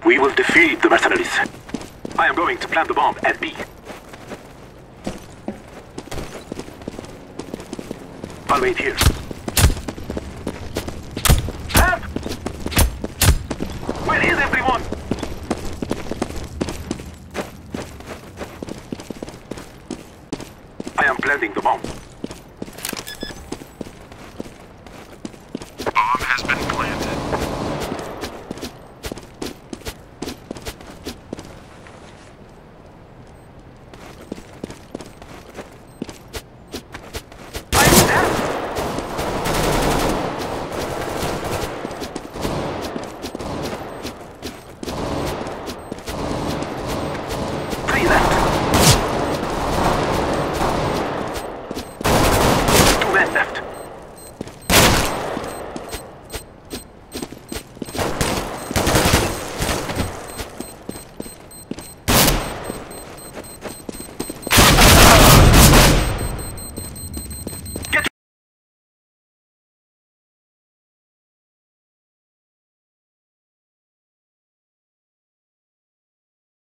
We will defeat the mercenaries. I am going to plant the bomb at B. I'll wait here.